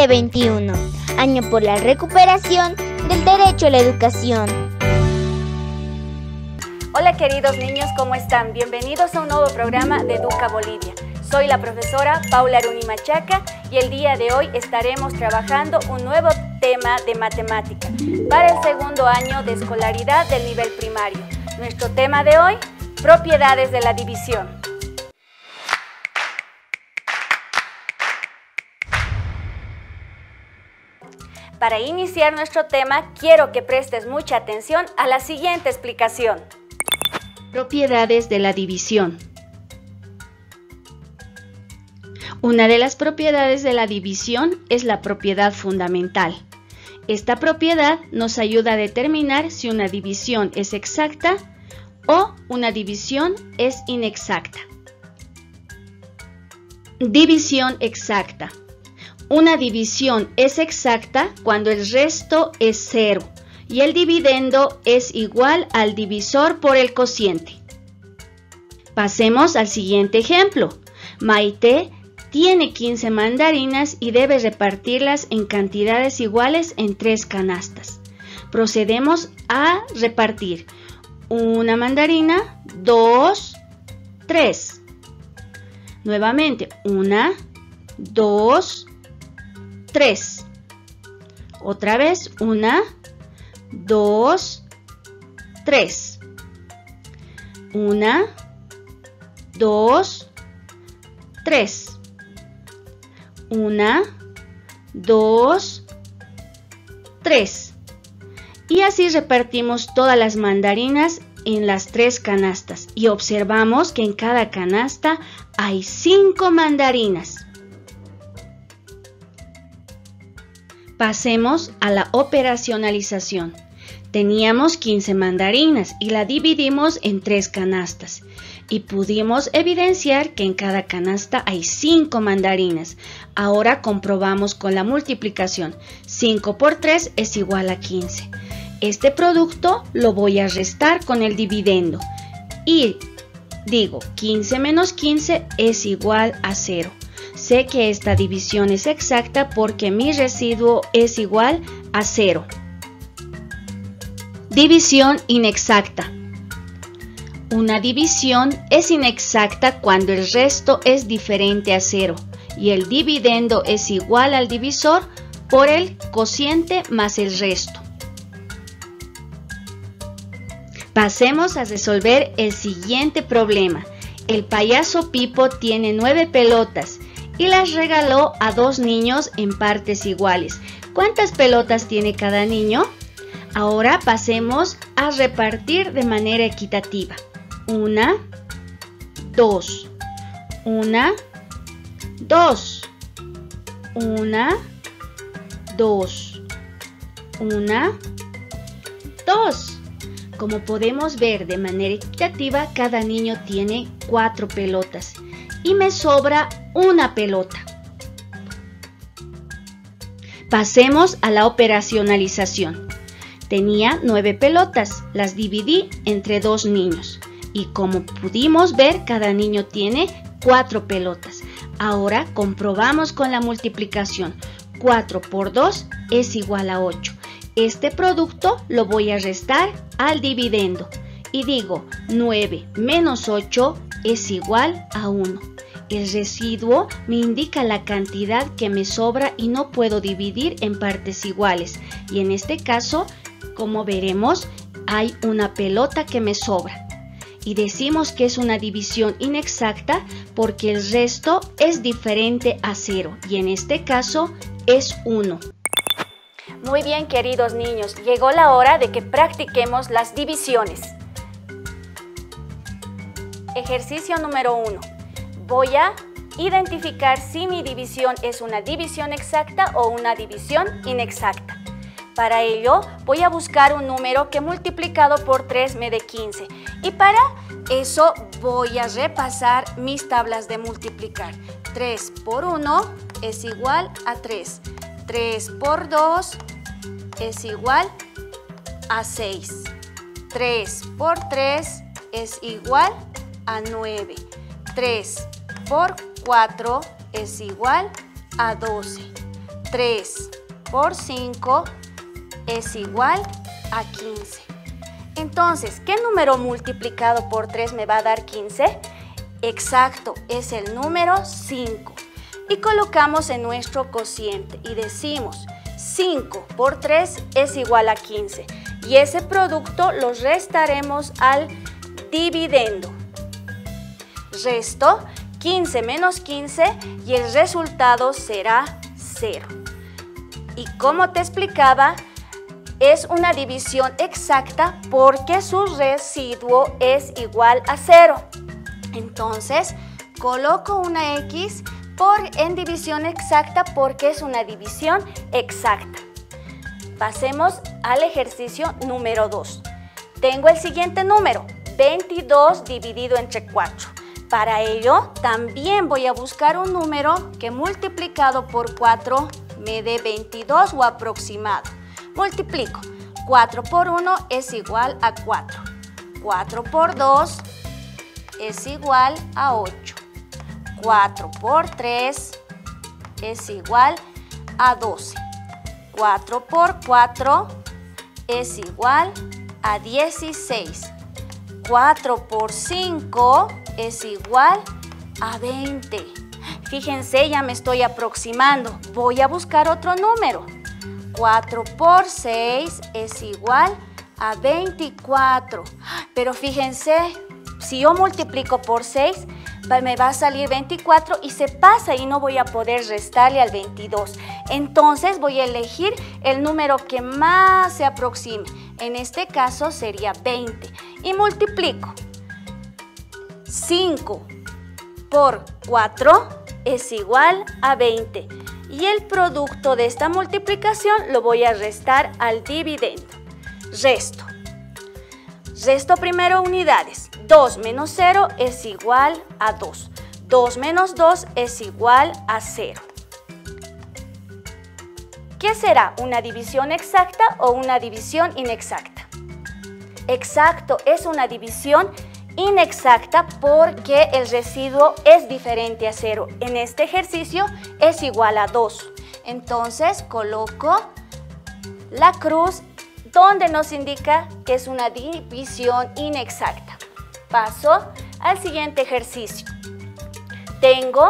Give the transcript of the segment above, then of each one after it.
2021, año por la recuperación del derecho a la educación. Hola queridos niños, ¿cómo están? Bienvenidos a un nuevo programa de Educa Bolivia. Soy la profesora Paula Aruni Machaca y el día de hoy estaremos trabajando un nuevo tema de matemática para el segundo año de escolaridad del nivel primario. Nuestro tema de hoy, propiedades de la división. Para iniciar nuestro tema, quiero que prestes mucha atención a la siguiente explicación. Propiedades de la división. Una de las propiedades de la división es la propiedad fundamental. Esta propiedad nos ayuda a determinar si una división es exacta o una división es inexacta. División exacta. Una división es exacta cuando el resto es 0 y el dividendo es igual al divisor por el cociente. Pasemos al siguiente ejemplo. Maite tiene 15 mandarinas y debe repartirlas en cantidades iguales en 3 canastas. Procedemos a repartir una mandarina, 2, 3. Nuevamente, 1, 2, 3. Otra vez, 1, 2, 3. 1, 2, 3. 1, 2, 3. Y así repartimos todas las mandarinas en las 3 canastas y observamos que en cada canasta hay 5 mandarinas. Pasemos a la operacionalización. Teníamos 15 mandarinas y la dividimos en 3 canastas y pudimos evidenciar que en cada canasta hay 5 mandarinas. Ahora comprobamos con la multiplicación. 5 por 3 es igual a 15. Este producto lo voy a restar con el dividendo y digo 15 menos 15 es igual a 0. Sé que esta división es exacta porque mi residuo es igual a 0. División inexacta. Una división es inexacta cuando el resto es diferente a 0 y el dividendo es igual al divisor por el cociente más el resto. Pasemos a resolver el siguiente problema. El payaso Pipo tiene 9 pelotas y las regaló a 2 niños en partes iguales. ¿Cuántas pelotas tiene cada niño? Ahora pasemos a repartir de manera equitativa. 1, 2, 1, 2, 1, 2, 1, 2. Como podemos ver de manera equitativa, cada niño tiene 4 pelotas y me sobra una pelota. Pasemos a la operacionalización. Tenía 9 pelotas, las dividí entre 2 niños y como pudimos ver, cada niño tiene 4 pelotas. Ahora comprobamos con la multiplicación. 4 por 2 es igual a 8. Este producto lo voy a restar al dividendo y digo 9 menos 8 es igual a 1. El residuo me indica la cantidad que me sobra y no puedo dividir en partes iguales. Y en este caso, como veremos, hay una pelota que me sobra. Y decimos que es una división inexacta porque el resto es diferente a 0 y en este caso es 1. Muy bien, queridos niños, llegó la hora de que practiquemos las divisiones. Ejercicio número 1. Voy a identificar si mi división es una división exacta o una división inexacta. Para ello, voy a buscar un número que multiplicado por 3 me dé 15. Y para eso voy a repasar mis tablas de multiplicar. 3 por 1 es igual a 3. 3 por 2 es igual a 6. 3 por 3 es igual a 9. 3 por 4 es igual a 12. 3 por 5 es igual a 15. Entonces, ¿qué número multiplicado por 3 me va a dar 15? Exacto, es el número 5. Y colocamos en nuestro cociente y decimos 5 por 3 es igual a 15. Y ese producto lo restaremos al dividendo. Resto 15 menos 15 y el resultado será 0. Y como te explicaba, es una división exacta porque su residuo es igual a 0. Entonces, coloco una X en división exacta porque es una división exacta. Pasemos al ejercicio número 2. Tengo el siguiente número, 22 dividido entre 4. Para ello, también voy a buscar un número que multiplicado por 4 me dé 22 o aproximado. Multiplico. 4 por 1 es igual a 4. 4 por 2 es igual a 8. 4 por 3 es igual a 12. 4 por 4 es igual a 16. 4 por 5 es igual a 20. Fíjense, ya me estoy aproximando. Voy a buscar otro número. 4 por 6 es igual a 24. Pero fíjense, si yo multiplico por 6, me va a salir 24 y se pasa y no voy a poder restarle al 22. Entonces voy a elegir el número que más se aproxime. En este caso sería 20. Y multiplico. 5 por 4 es igual a 20. Y el producto de esta multiplicación lo voy a restar al dividendo. Resto. Resto primero unidades. 2 menos 0 es igual a 2. 2 menos 2 es igual a 0. ¿Qué será? ¿Una división exacta o una división inexacta? Exacto, es una división inexacta porque el residuo es diferente a 0. En este ejercicio es igual a 2. Entonces coloco la cruz donde nos indica que es una división inexacta. Paso al siguiente ejercicio. Tengo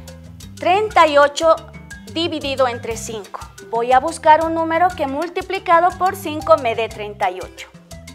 38 dividido entre 5. Voy a buscar un número que multiplicado por 5 me dé 38.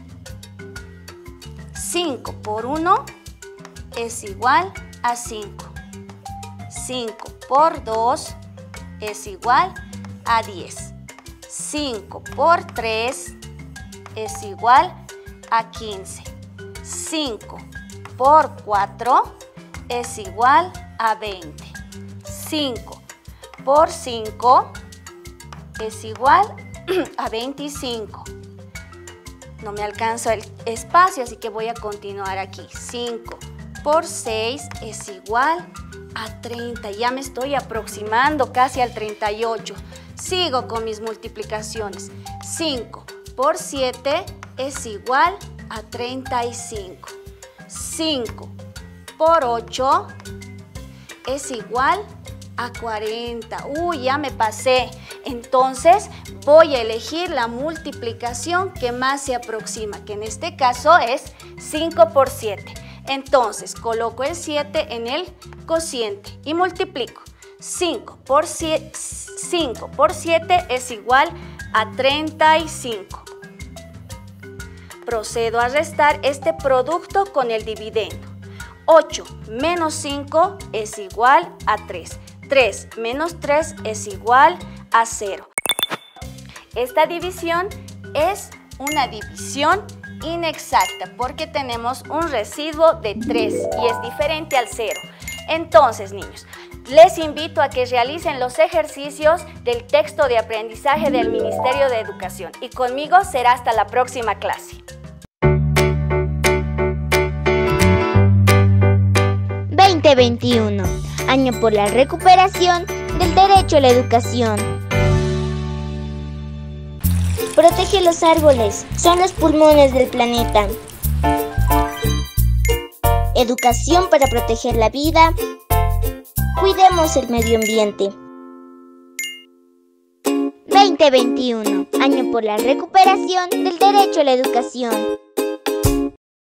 5 por 1 es igual a 5. 5 por 2 es igual a 10. 5 por 3 es igual a 15. 5 por 4 es igual a 20. 5 por 5 es igual a 25. No me alcanza el espacio, así que voy a continuar aquí. 5 por 6 es igual a 30. Ya me estoy aproximando casi al 38. Sigo con mis multiplicaciones. 5 por 7 es igual a 35. 5 por 8 es igual a 40. Uy, ya me pasé. Entonces voy a elegir la multiplicación que más se aproxima, que en este caso es 5 por 7. Entonces coloco el 7 en el cociente y multiplico. 5 por 7 es igual a 35. Procedo a restar este producto con el dividendo. 8 menos 5 es igual a 3. 3 menos 3 es igual a 0. Esta división es una división inexacta porque tenemos un residuo de 3 y es diferente al 0. Entonces, niños, les invito a que realicen los ejercicios del texto de aprendizaje del Ministerio de Educación y conmigo será hasta la próxima clase. 2021, año por la recuperación del derecho a la educación. Protege los árboles, son los pulmones del planeta. Educación para proteger la vida. Cuidemos el medio ambiente. 2021, Año por la Recuperación del Derecho a la Educación.